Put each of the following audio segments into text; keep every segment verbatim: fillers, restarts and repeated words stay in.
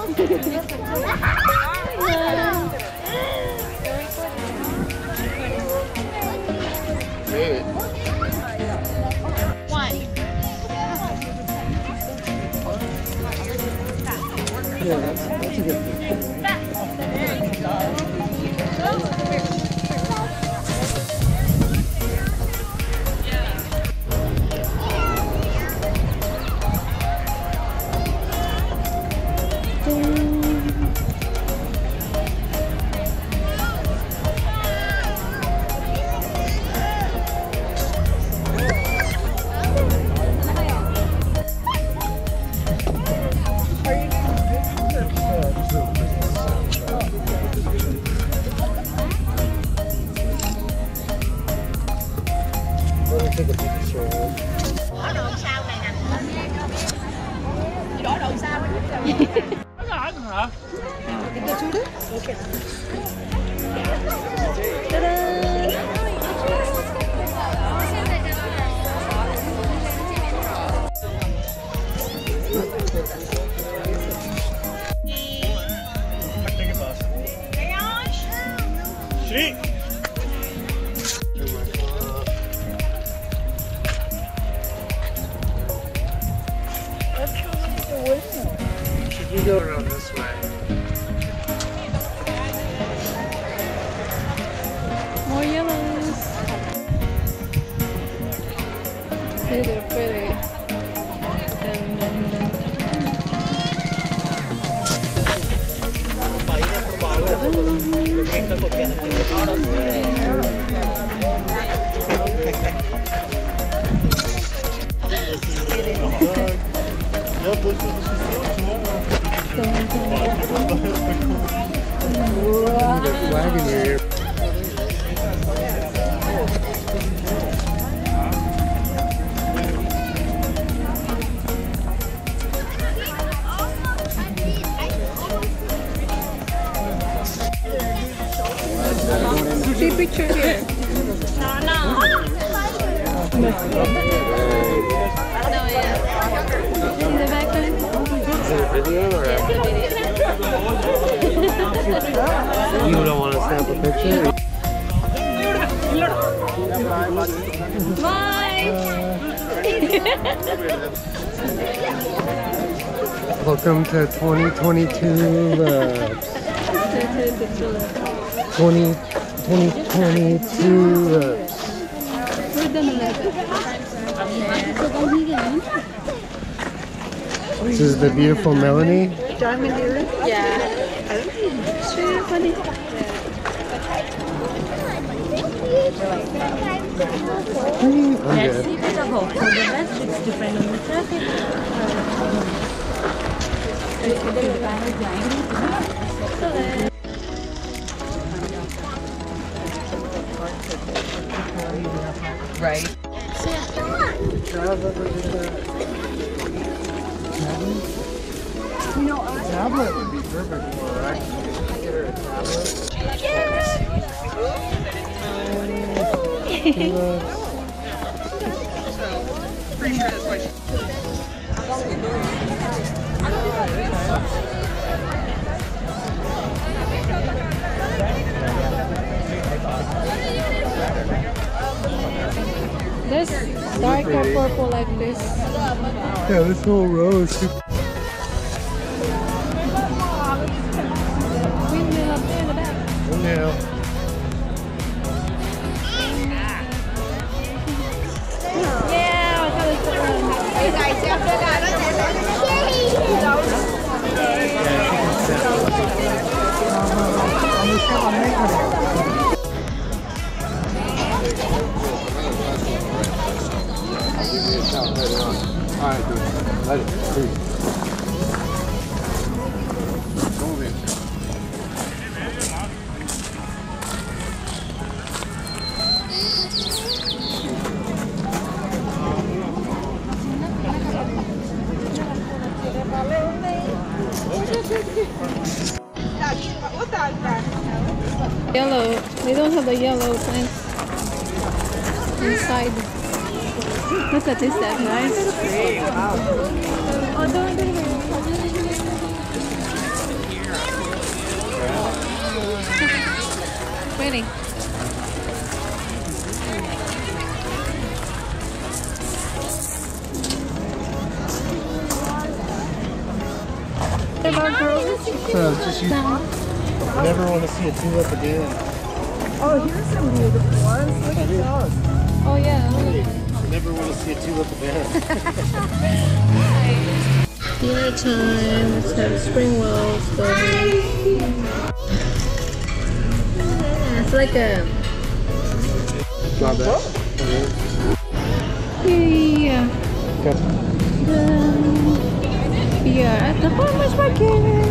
One. Yeah, that's, that's a good thing. Take a picture. Đổ đồ sao này nè. Đổ đồ sao mà hả? Okay. Street. You go around this way. More yellows. See, they're pretty. Dun, dun, dun. There's a flag in here. See picture here. No, no. No, yeah. In the background. Is it a video or a... You don't want to snap a picture? Bye! Welcome to twenty twenty-two Tulips. twenty twenty-two Tulips. We're done eleven. This is the beautiful Melanie. Diamond earring? Yeah. It's really funny. I'm good. Right. You know, a tablet would be perfect for her. I can get her a tablet. Pretty sure that's why she... This darker purple like this. Yeah, this whole row is super. Windmill up there in the back. Yeah. Yeah, I'll tell you the one. Alright, dude. Let it breathe. Move it. Yellow. They don't have the yellow plants inside. Look at this, that's nice. Oh, don't do it. many. So just you never want to see a tulip again. Oh, here's some beautiful ones. Look at those. Oh yeah. I never want to see a tulip again. Dinner time. Let's have spring rolls going. Yeah, it's like a Not bad. yeah. Um, we are at the farmer's market.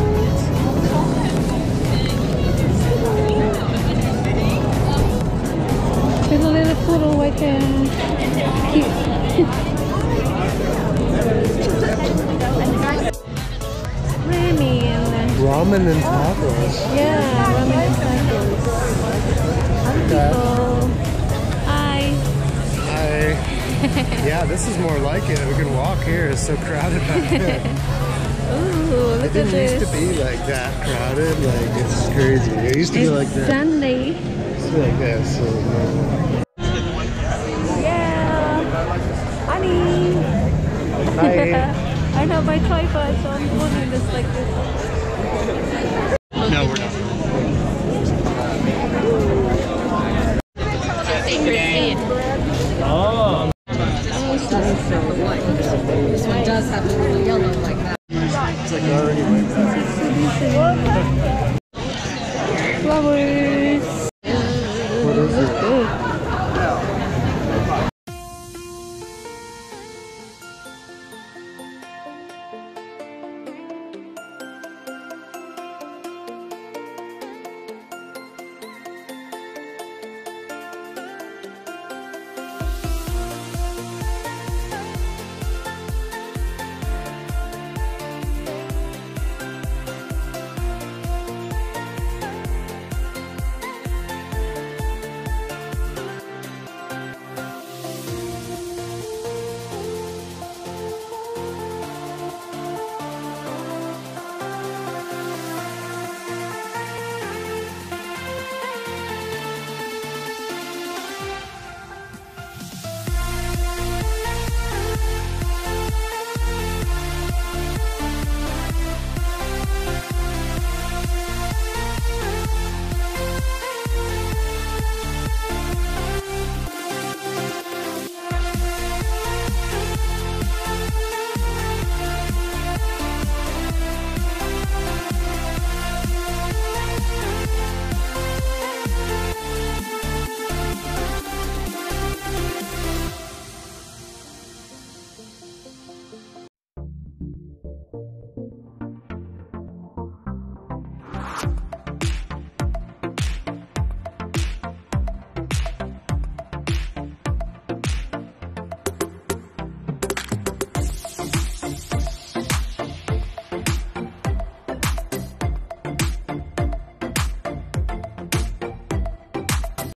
There's a little poodle right there. Cute. Ramen. Ramen and tacos. Yeah, ramen and tacos. Other people. Hi. Hi. Yeah, this is more like it. We can walk here. It's so crowded back there. Ooh, look It at didn't this. used to be like that crowded. Like, it's crazy. It used to be like It's that. Sunday. It used to be like this. So, Yeah. Honey. Hi. I know my tripod, so I'm holding this like this. No, we're not. Oh. This one does have a little yellow like that. It's like already like that. Flowers. What is it? Good.